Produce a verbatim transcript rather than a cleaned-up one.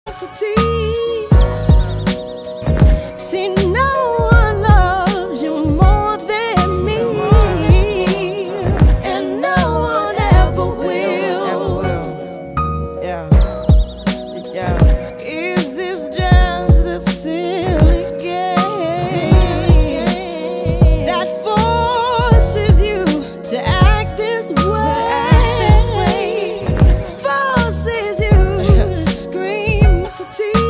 See, no one loves you more than me, and no one ever will. Yeah, yeah. Is this just a silly game that forces you to act this way? Forces you to scream.